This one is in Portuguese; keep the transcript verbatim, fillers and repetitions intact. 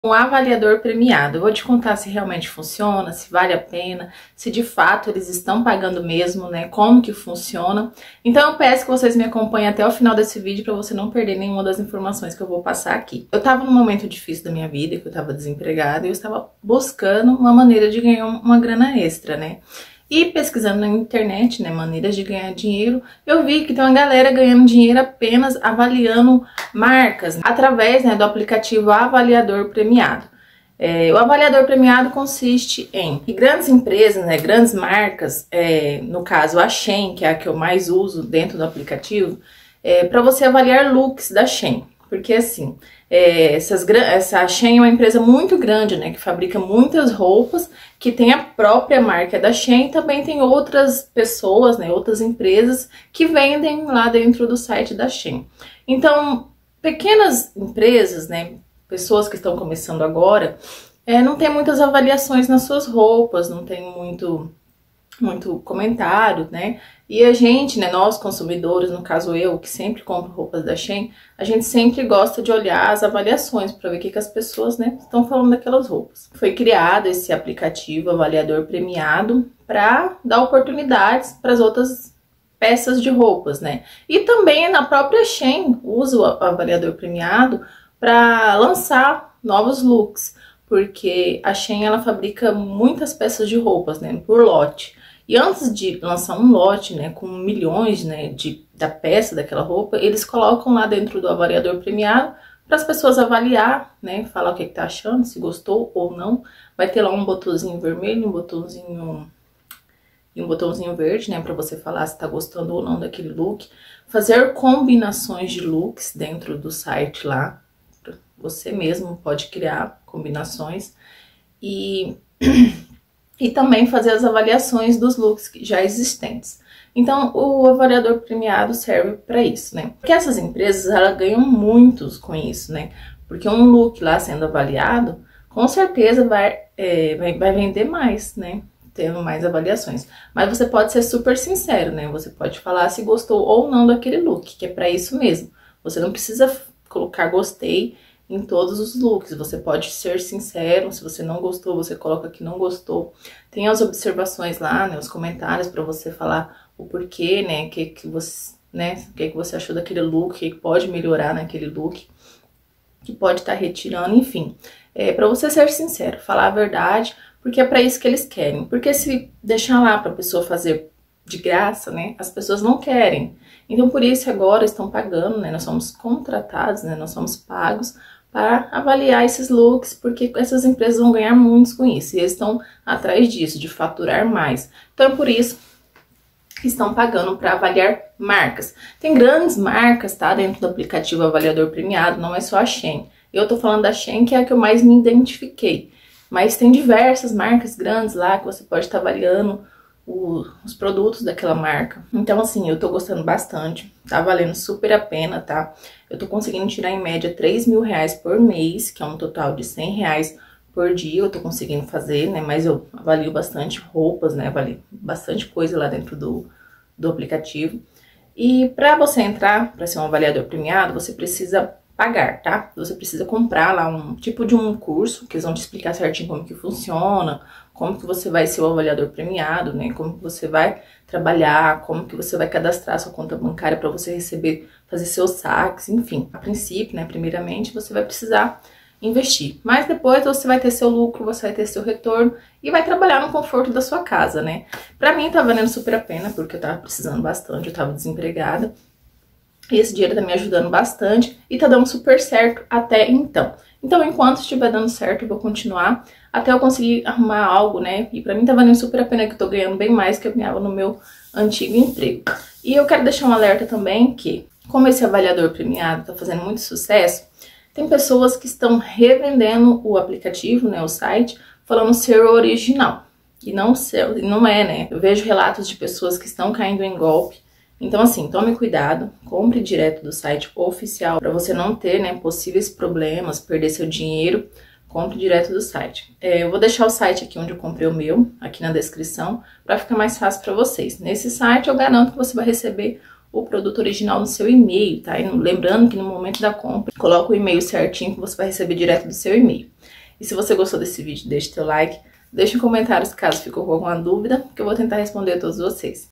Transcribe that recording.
Um avaliador premiado. Eu vou te contar se realmente funciona, se vale a pena, se de fato eles estão pagando mesmo, né? Como que funciona. Então eu peço que vocês me acompanhem até o final desse vídeo para você não perder nenhuma das informações que eu vou passar aqui. Eu tava num momento difícil da minha vida, que eu tava desempregada, e eu estava buscando uma maneira de ganhar uma grana extra, né? E pesquisando na internet, né, maneiras de ganhar dinheiro, eu vi que tem uma galera ganhando dinheiro apenas avaliando marcas, através, né, do aplicativo Avaliador Premiado. É, o avaliador premiado consiste em grandes empresas, né, grandes marcas, é, no caso a Shein, que é a que eu mais uso dentro do aplicativo, é, para você avaliar looks da Shein. Porque assim, é, essas, essa Shein é uma empresa muito grande, né, que fabrica muitas roupas, que tem a própria marca da Shein, e também tem outras pessoas, né, outras empresas que vendem lá dentro do site da Shein. Então, pequenas empresas, né, pessoas que estão começando agora, é, não tem muitas avaliações nas suas roupas, não tem muito... muito comentário, né? E a gente, né, nós consumidores, no caso eu, que sempre compro roupas da Shein, a gente sempre gosta de olhar as avaliações para ver o que, que as pessoas, né, estão falando daquelas roupas. Foi criado esse aplicativo avaliador premiado para dar oportunidades para as outras peças de roupas, né? E também na própria Shein usa o avaliador premiado para lançar novos looks, porque a Shein ela fabrica muitas peças de roupas, né, por lote. E antes de lançar um lote, né, com milhões, né, de, da peça daquela roupa, eles colocam lá dentro do avaliador premiado para as pessoas avaliar, né, falar o que, que tá achando, se gostou ou não. Vai ter lá um botãozinho vermelho, um botãozinho e um botãozinho verde, né, para você falar se tá gostando ou não daquele look. Fazer combinações de looks dentro do site lá. Você mesmo pode criar combinações e... e também fazer as avaliações dos looks já existentes. Então, o avaliador premiado serve para isso, né? Porque essas empresas, elas ganham muitos com isso, né? Porque um look lá sendo avaliado, com certeza vai, é, vai, vai vender mais, né? Tendo mais avaliações. Mas você pode ser super sincero, né? Você pode falar se gostou ou não daquele look, que é para isso mesmo. Você não precisa colocar gostei em todos os looks, você pode ser sincero, se você não gostou, você coloca que não gostou. Tem as observações lá, né, os comentários para você falar o porquê, né, que que você, né, o que que você achou daquele look, o que pode melhorar naquele look, que pode estar tá retirando, enfim. É para você ser sincero, falar a verdade, porque é para isso que eles querem. Porque se deixar lá para a pessoa fazer de graça, né, as pessoas não querem. Então por isso agora estão pagando, né, nós somos contratados, né, nós somos pagos para avaliar esses looks, porque essas empresas vão ganhar muitos com isso, e eles estão atrás disso, de faturar mais. Então é por isso que estão pagando para avaliar marcas. Tem grandes marcas, tá, dentro do aplicativo avaliador premiado, não é só a Shein. Eu tô falando da Shein, que é a que eu mais me identifiquei, mas tem diversas marcas grandes lá que você pode estar avaliando o, os produtos daquela marca. Então assim, eu tô gostando bastante, tá valendo super a pena, tá? Eu tô conseguindo tirar em média três mil reais por mês, que é um total de cem reais por dia, eu tô conseguindo fazer, né? Mas eu avalio bastante roupas, né? Avalio bastante coisa lá dentro do, do aplicativo. E pra você entrar, pra ser um avaliador premiado, você precisa pagar, tá? Você precisa comprar lá um tipo de um curso, que eles vão te explicar certinho como que funciona, como que você vai ser o avaliador premiado, né? Como que você vai trabalhar, como que você vai cadastrar sua conta bancária para você receber, fazer seus saques, enfim. A princípio, né, primeiramente, você vai precisar investir. Mas depois você vai ter seu lucro, você vai ter seu retorno e vai trabalhar no conforto da sua casa, né? Pra mim tá valendo super a pena, porque eu tava precisando bastante, eu tava desempregada. E esse dinheiro tá me ajudando bastante e tá dando super certo até então. Então, enquanto estiver dando certo, eu vou continuar até eu conseguir arrumar algo, né? E pra mim tá valendo super a pena, que eu tô ganhando bem mais que eu ganhava no meu antigo emprego. E eu quero deixar um alerta também que, como esse avaliador premiado tá fazendo muito sucesso, tem pessoas que estão revendendo o aplicativo, né, o site, falando ser original. E não, ser, não é, né? Eu vejo relatos de pessoas que estão caindo em golpe. Então assim, tome cuidado, compre direto do site oficial para você não ter, né, possíveis problemas, perder seu dinheiro, compre direto do site. É, eu vou deixar o site aqui onde eu comprei o meu, aqui na descrição, para ficar mais fácil para vocês. Nesse site eu garanto que você vai receber o produto original no seu e-mail, tá? E lembrando que no momento da compra, coloca o e-mail certinho que você vai receber direto do seu e-mail. E se você gostou desse vídeo, deixe seu like, deixe em comentários caso ficou com alguma dúvida, que eu vou tentar responder a todos vocês.